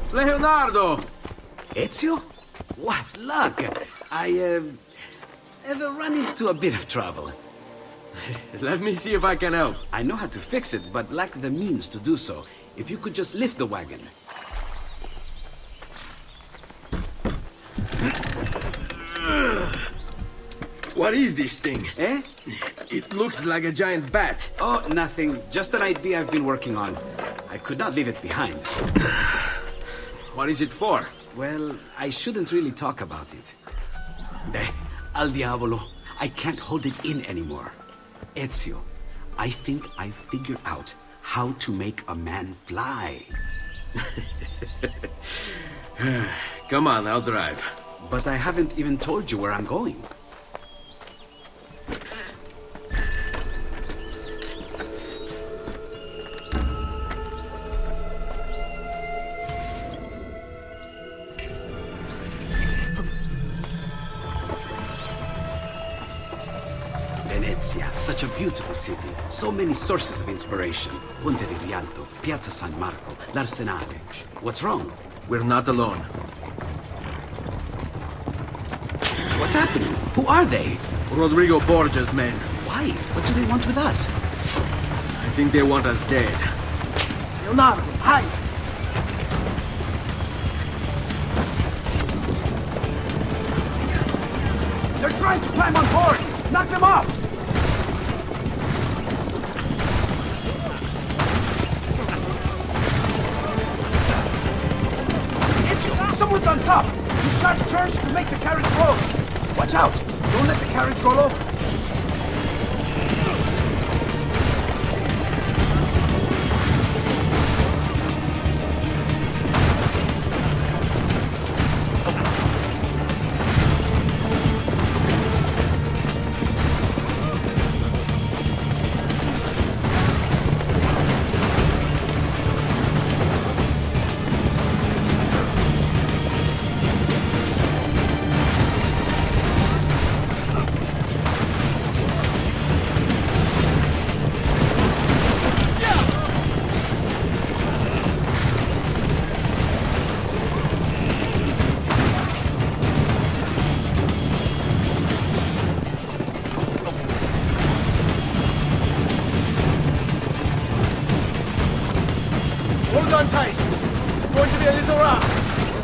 Leonardo! Ezio? What luck! I have run into a bit of trouble. Let me see if I can help. I know how to fix it, but lack the means to do so. If you could just lift the wagon. What is this thing? Eh? It looks like a giant bat. Oh, nothing. Just an idea I've been working on. I could not leave it behind. What is it for? Well, I shouldn't really talk about it. Al diavolo. I can't hold it in anymore. Ezio, I think I figured out how to make a man fly. Come on, I'll drive. But I haven't even told you where I'm going. Venezia, such a beautiful city. So many sources of inspiration. Ponte di Rialto, Piazza San Marco, l'Arsenale. What's wrong? We're not alone. What's happening? Who are they? Rodrigo Borgia's men. Why? What do they want with us? I think they want us dead. Leonardo, hide! They're trying to climb on board! Knock them off! Ezio, someone's on top! Use sharp turns to make the carriage roll! Watch out! Don't let the carriage roll over! Hold on tight. It's going to be a little rough.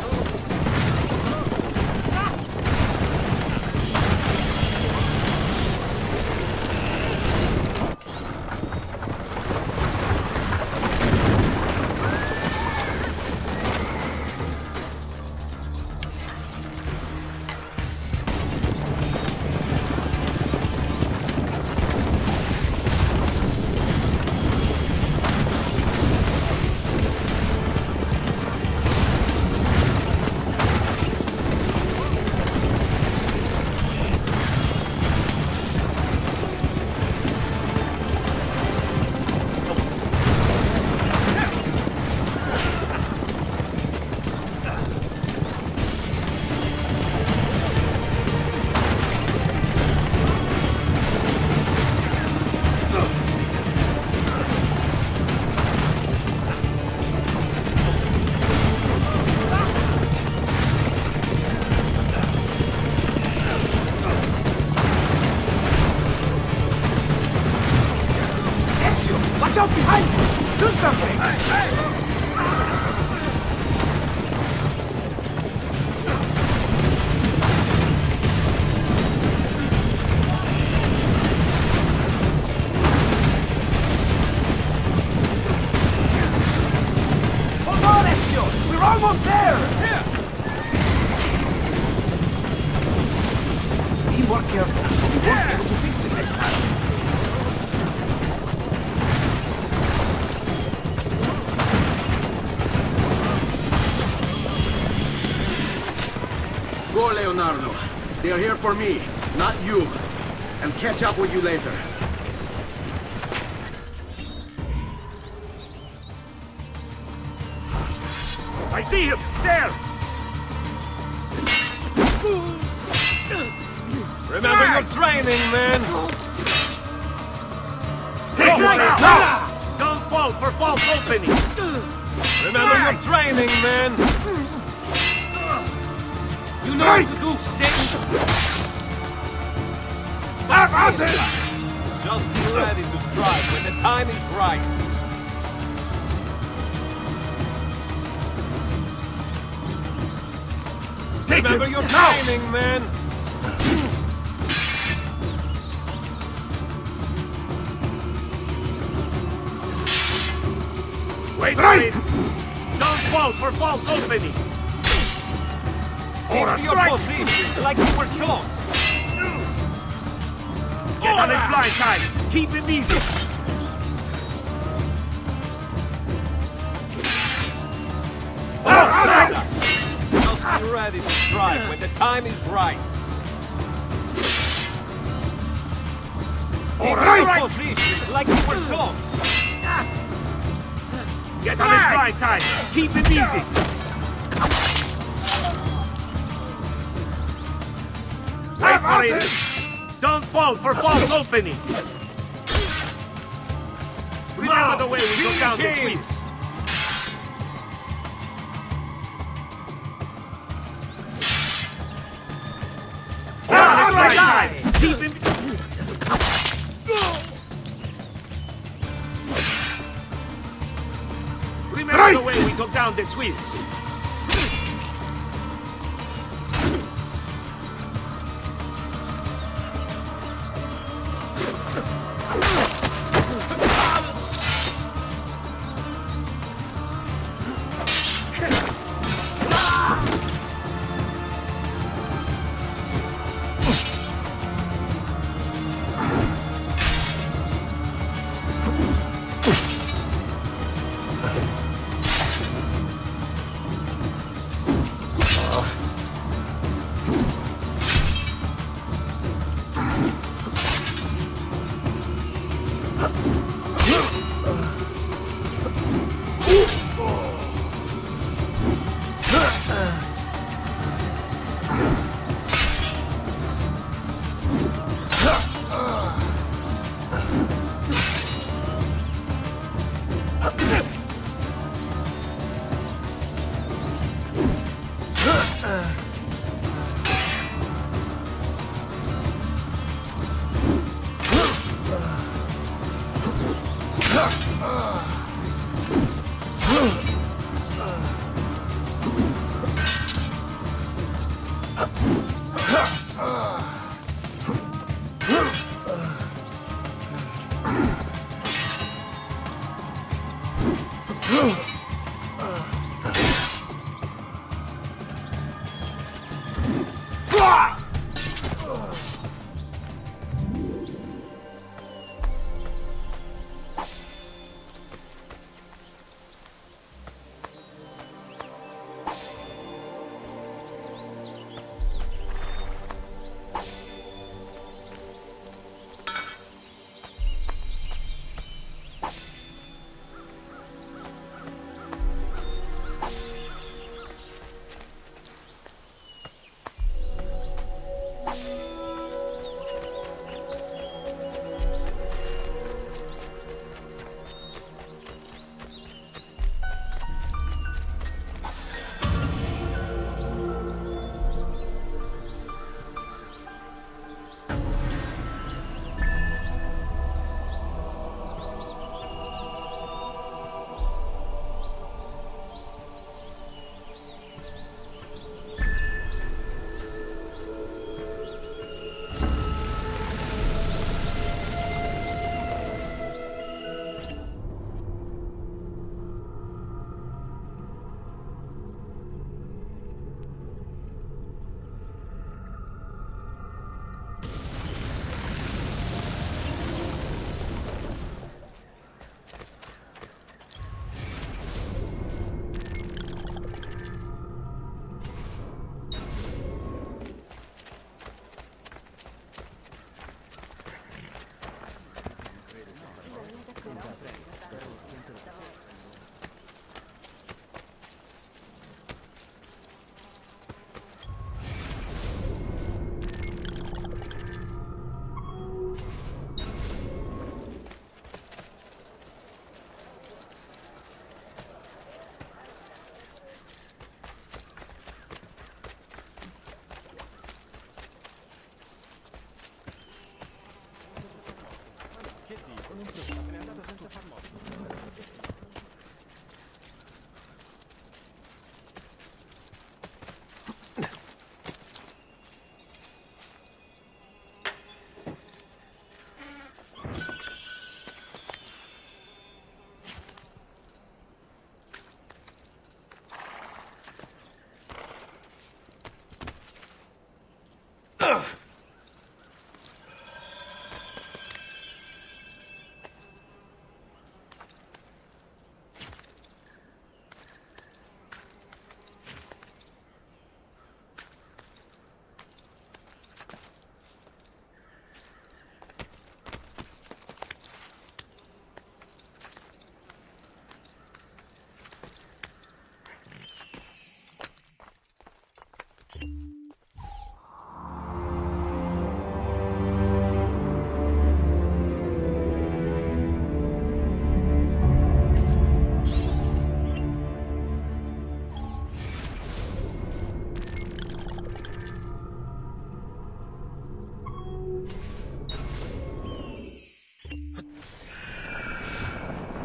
Watch out behind you! Do something! Hold on, Ezio! We're almost there! Be more careful. We won't be able to fix it next time. Go, Leonardo. They are here for me, not you. I'll catch up with you later. I see him! There! Remember your training, man! Hey, now! Don't fall for false opening! Remember your training, man! You know what to do, Snake! Just be ready to strike when the time is right. Remember your timing, man! Wait! Don't fall for false opening! Keep your position like you were taught! Get on his blind side! Keep him easy! Just be ready to strike when the time is right! Keep your position like you were taught! Get on his blind side! Keep him easy! Wait for it! Don't fall for false opening! Remember the way we go down the sweeps! Get on his right side! Keep him... Remember the way we took down the Swiss.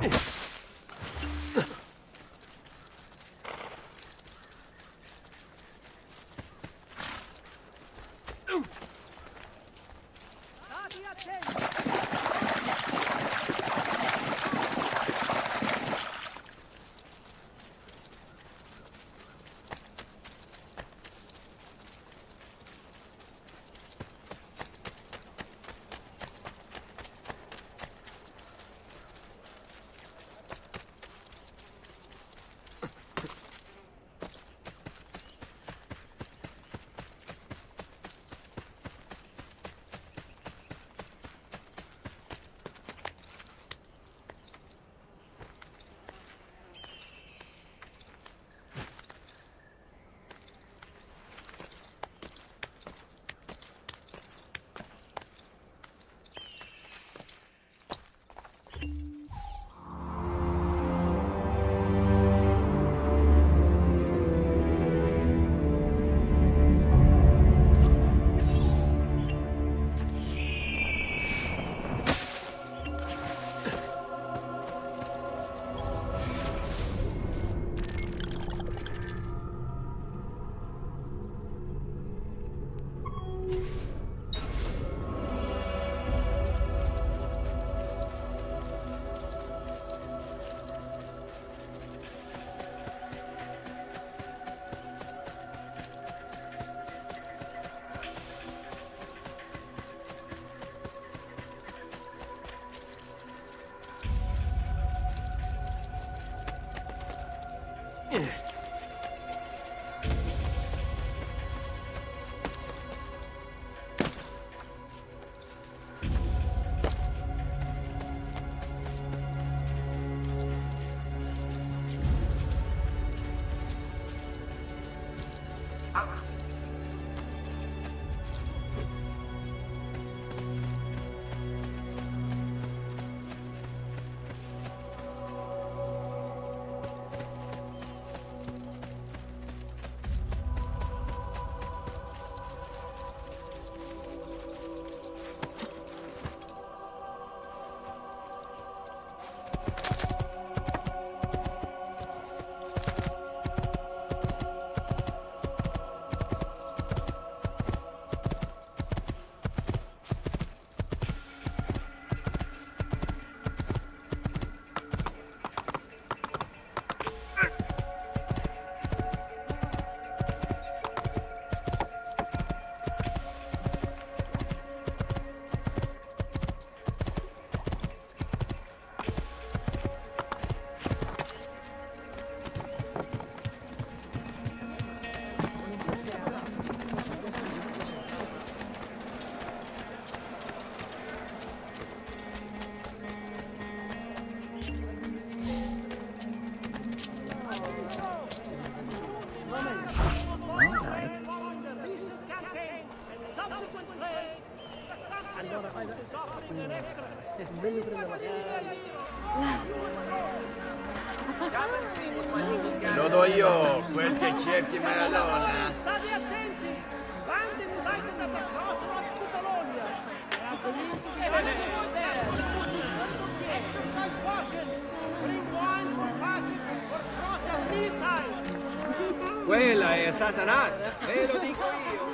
Lo do io, quel che cerchi Maradona. State attenti! Band incited at the crossroads to Bologna. Exercise caution. Bring wine for passage or cross at mealtime. Quella è Satana, ve lo dico io.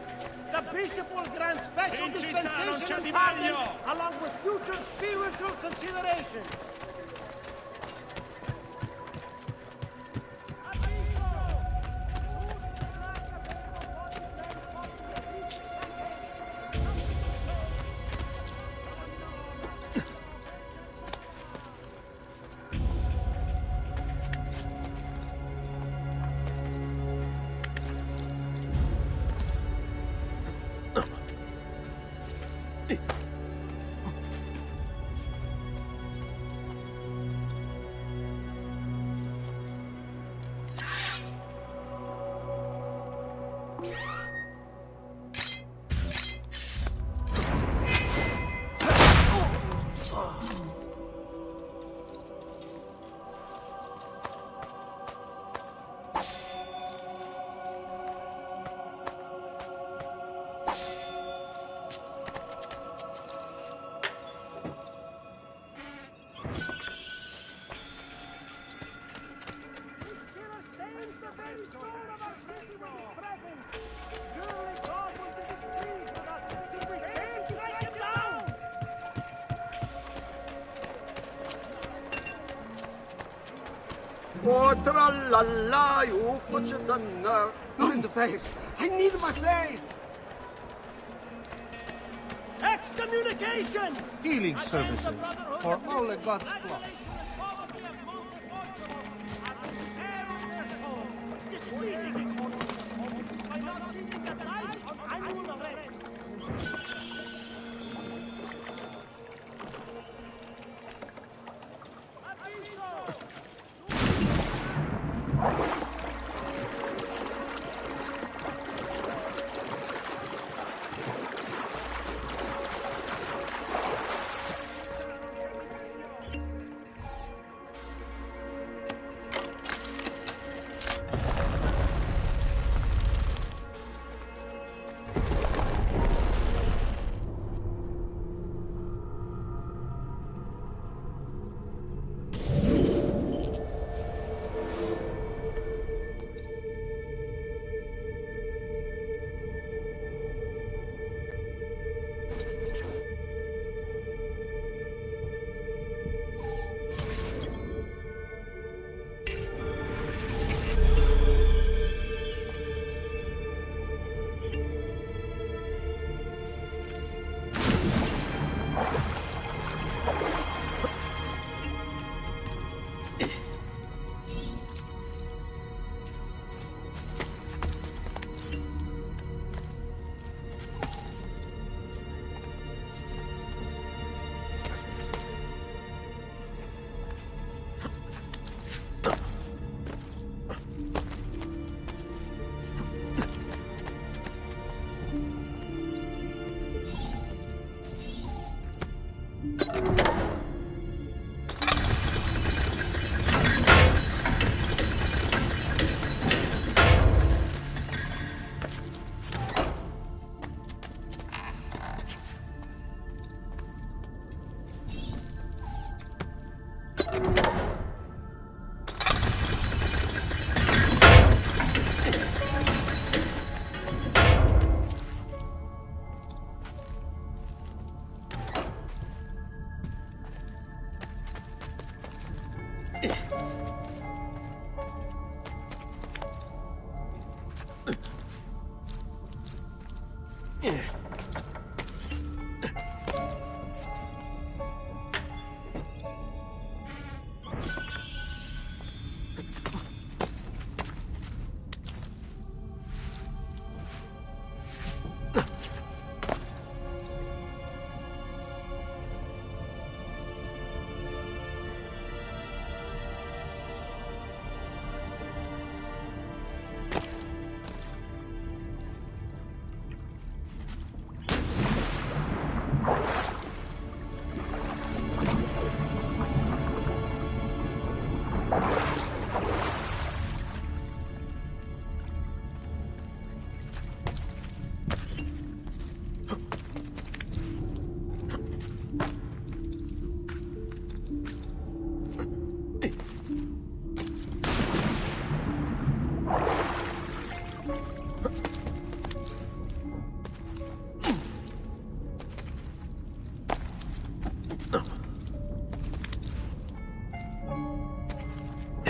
Bishop will grant special dispensation and pardon, along with future spiritual considerations. Oh, tra-la-la, you put your gunner. Not in the face. I need my face. Excommunication! Healing services for all the gods' flock.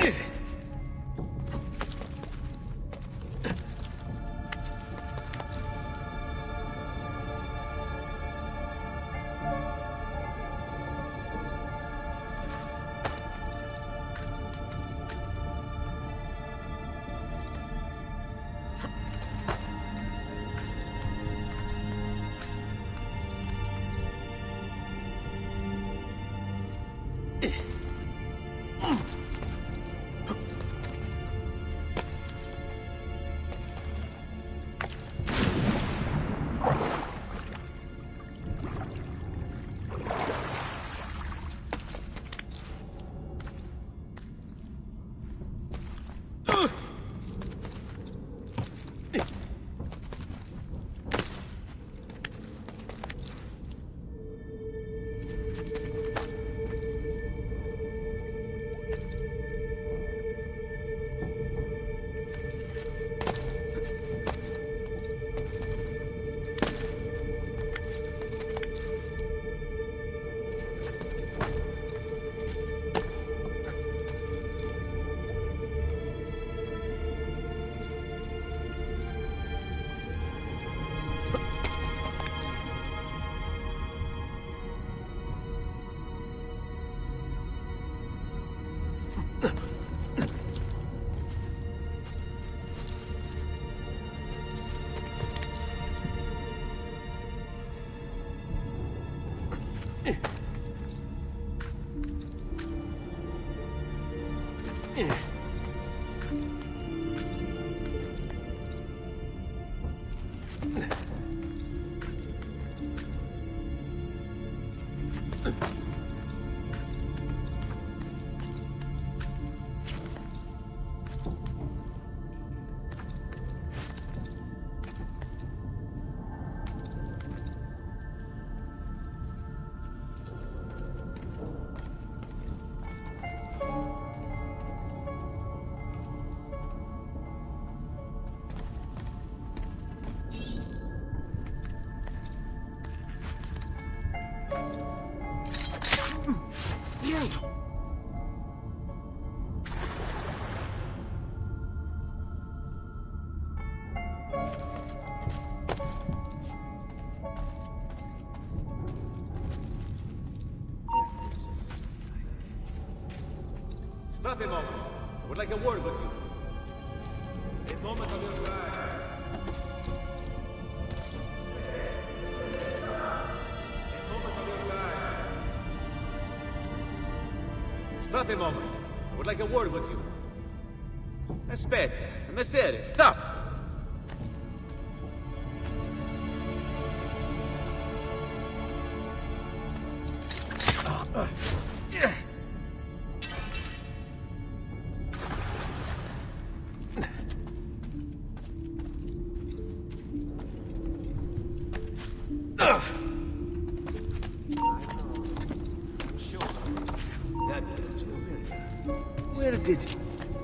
Stop a moment. I would like a word with you. A moment of your life. A moment of your life. Stop a moment. I would like a word with you. Aspetta, messere, stop! Where did he?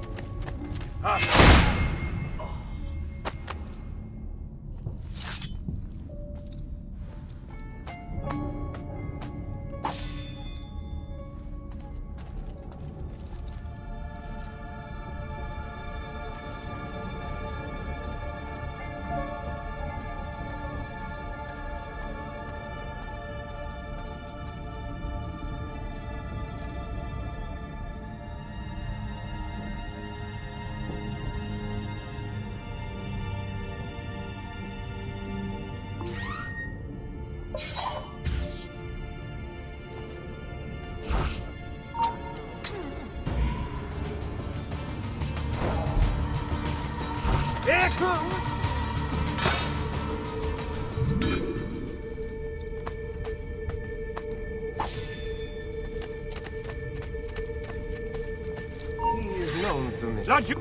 He is known to me. Don't you...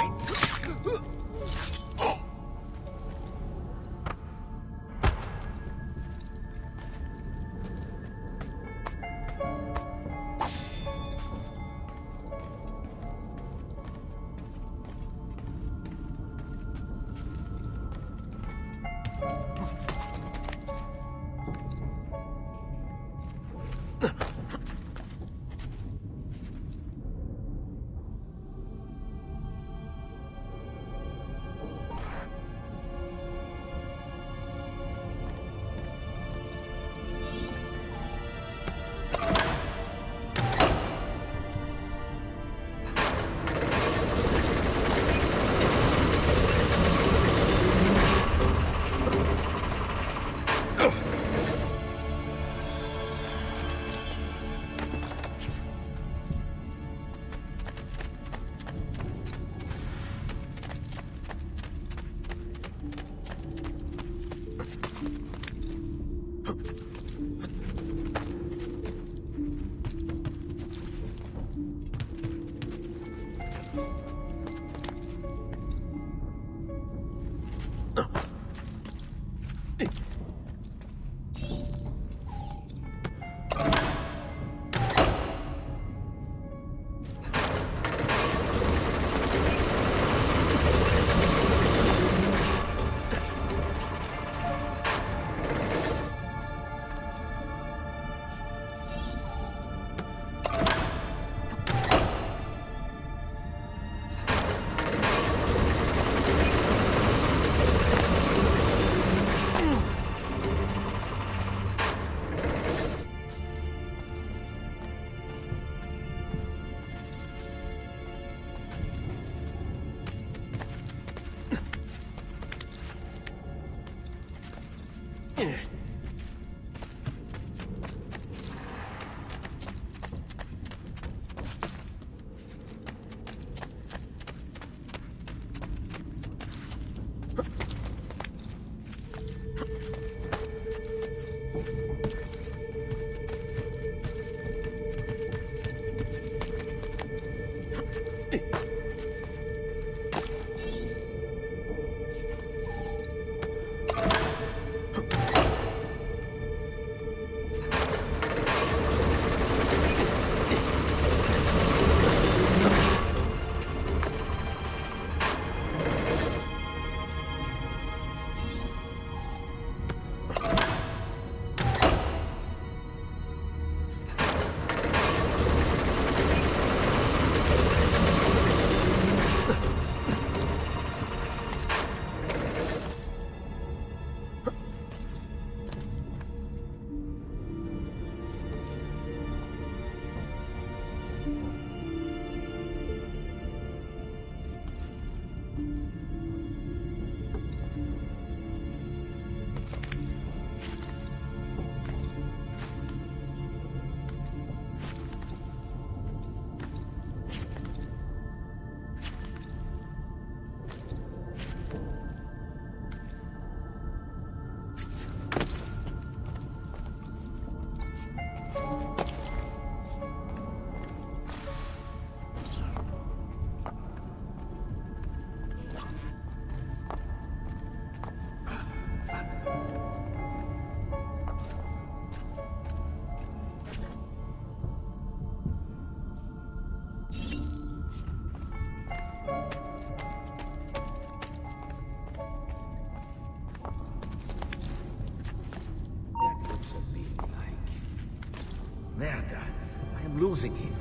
Merda, I am losing him.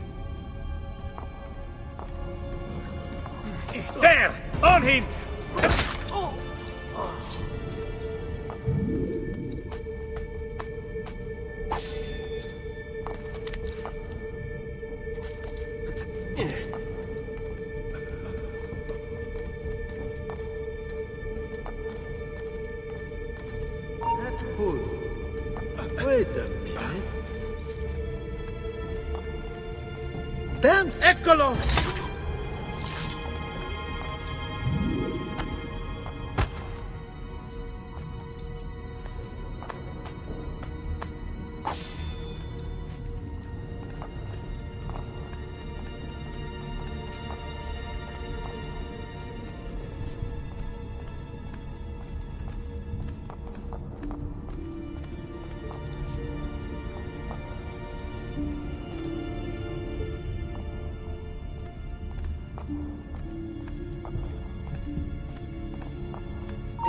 There! On him! That pull. Wait a minute. Damn! Eccolo!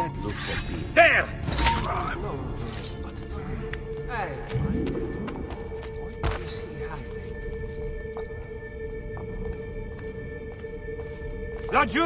That looks a bit... There! Hey. You see hiding. Laggiù!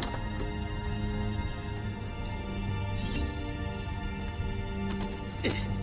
Eh.